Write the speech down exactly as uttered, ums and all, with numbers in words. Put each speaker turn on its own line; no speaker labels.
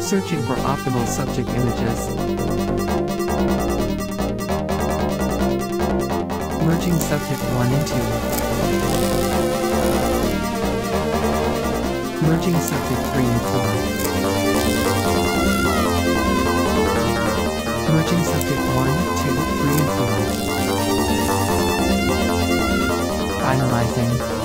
Searching for optimal subject images. Merging subject one and two. Merging subject three and four. Merging subject one, two, three and four. Finalizing.